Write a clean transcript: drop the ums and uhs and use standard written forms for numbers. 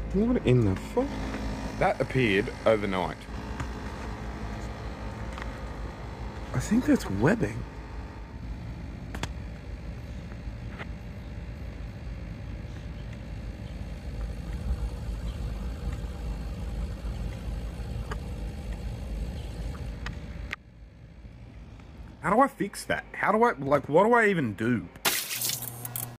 What in the fuck? That appeared overnight. I think that's webbing. How do I fix that? How do I, like, what do I even do?